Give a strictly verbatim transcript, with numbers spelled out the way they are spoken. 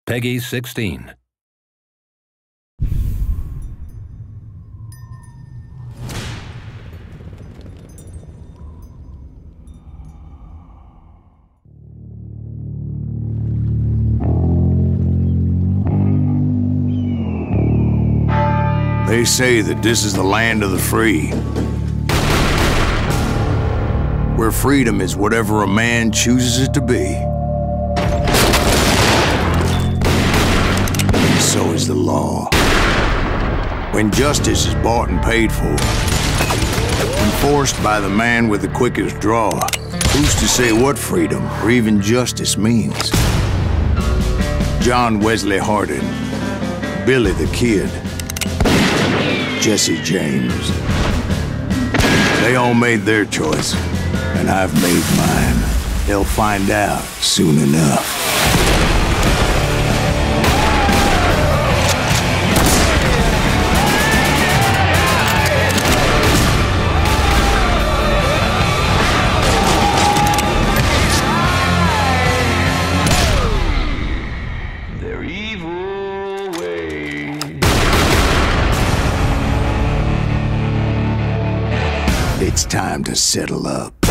Peggy sixteen. They say that this is the land of the free, where freedom is whatever a man chooses it to be. And so is the law. When justice is bought and paid for, enforced by the man with the quickest draw, who's to say what freedom or even justice means? John Wesley Hardin, Billy the Kid, Jesse James. They all made their choice, and I've made mine. They'll find out soon enough. Their evil way. It's time to settle up.